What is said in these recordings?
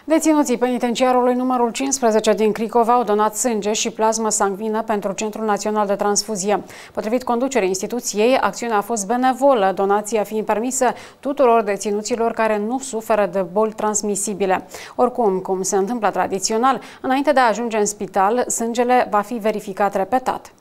Deținuții penitenciarului numărul 15 din Cricova au donat sânge și plasmă sanguină pentru Centrul Național de Transfuzie. Potrivit conducerii instituției, acțiunea a fost benevolă, donația fiind permisă tuturor deținuților care nu suferă de boli transmisibile. Oricum, cum se întâmplă tradițional, înainte de a ajunge în spital, sângele va fi verificat repetat.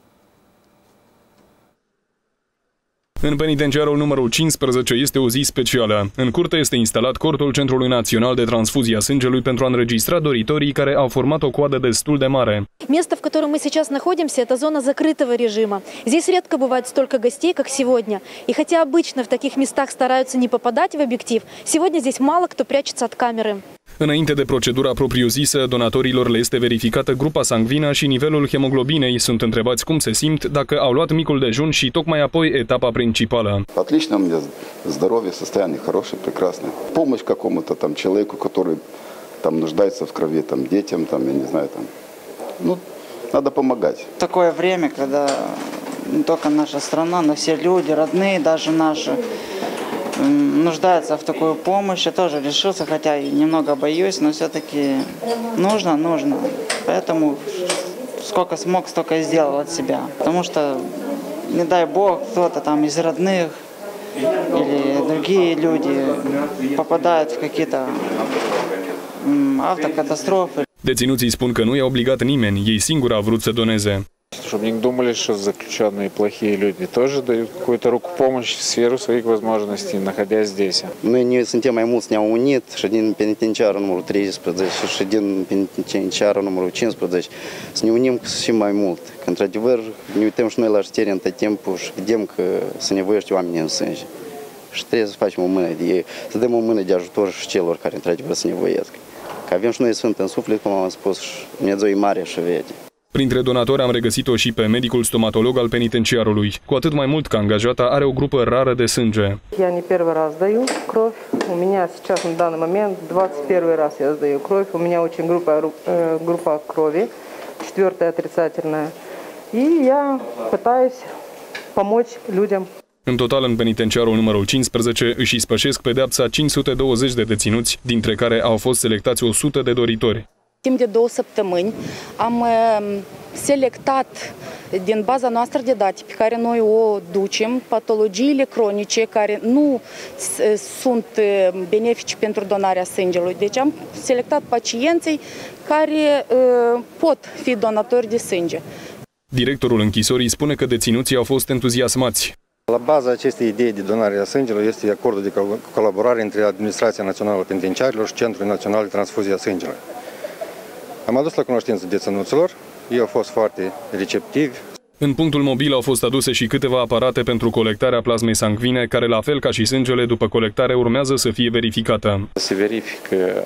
În penitenciarul numărul 15 este o zi specială. În curte este instalat cortul Centrului Național de Transfuzie a Sângelui pentru a înregistra doritorii care au format o coadă destul de mare. Место, в котором мы сейчас находимся, это зона закрытого режима. Здесь редко бывает столько гостей, как сегодня. И хотя обычно в таких местах стараются не попадать в объектив, сегодня здесь мало кто прячется от камеры. Înainte de procedura propriu-zisă, donatorilor le este verificată grupa sanguină și nivelul hemoglobinei. Sunt întrebați cum se simt, dacă au luat micul dejun și tocmai apoi etapa principală. Отлично, у меня здоровье, состояние хорошее, прекрасное. Помощь какому-то там человеку, который там нуждается в крови, там детям, там я не знаю, там. Ну, надо помогать. Такое время, когда не только наша страна, но все люди, родные, даже наши, нуждаются в такую помощь. Я тоже решился, хотя и немного боюсь, но все-таки нужно. Поэтому сколько смог, столько и сделал от себя. Потому что, не дай бог, кто-то там из родных или другие люди попадают в какие-то автокатастрофы. Deținuții spun că nu i-a obligat nimeni, ei singuri au vrut să doneze. Чтобы не думали, что заключенные плохие люди тоже дают какую-то руку помощи в сферу своих возможностей, находясь здесь. Noi ne suntem mai mulți, ne-au unit și din penitenciarul numărul 13 și din penitenciarul numărul 15 să ne unim și mai mult. Că într-adevăr ne uităm și noi la știri în tot timpul și vedem că se nevoiește oamenii în sânge. Și trebuie să facem o mână să dăm o mână de ajutor și celor care într-adevăr se nevoiesc. Că avem și noi sfânt în suflet, cum am spus, și Dumnezeu e mare și vede. Printre donatori am regăsit-o și pe medicul stomatolog al penitenciarului, cu atât mai mult că angajata are o grupă rară de sânge. Я не первый раз даю кровь. У меня сейчас на данный момент 21 раз я сдаю кровь. У меня очень группа крови, 4-я отрицательная. И я пытаюсь помочь людям. În total, în penitenciarul numărul 15 își ispășesc pedeapsa 520 de deținuți, dintre care au fost selectați 100 de doritori. Timp de 2 săptămâni am selectat din baza noastră de date pe care noi o ducem patologiile cronice care nu sunt benefice pentru donarea sângelui. Deci am selectat pacienții care pot fi donatori de sânge. Directorul închisorii spune că deținuții au fost entuziasmați. La baza acestei idei de donare a sângelui este acordul de colaborare între Administrația Națională a Penitenciarilor și Centrul Național de Transfuzie a Sângelui. Am adus la cunoștință deținuților, ei au fost foarte receptivi. În punctul mobil au fost aduse și câteva aparate pentru colectarea plasmei sanguine, care, la fel ca și sângele, după colectare urmează să fie verificată. Se verifică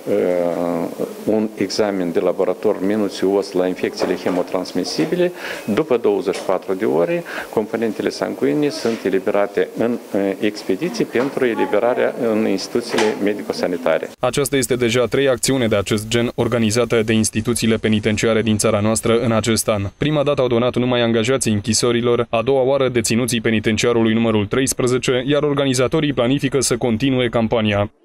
un examen de laborator minuțios la infecțiile hemotransmisibile. După 24 de ore, componentele sanguine sunt eliberate în expediții pentru eliberarea în instituțiile medico-sanitare. Aceasta este deja a 3-a acțiune de acest gen organizată de instituțiile penitenciare din țara noastră în acest an. Prima dată au donat numai angajați închisorilor, a doua oară deținuții penitenciarului numărul 13, iar organizatorii planifică să continue campania.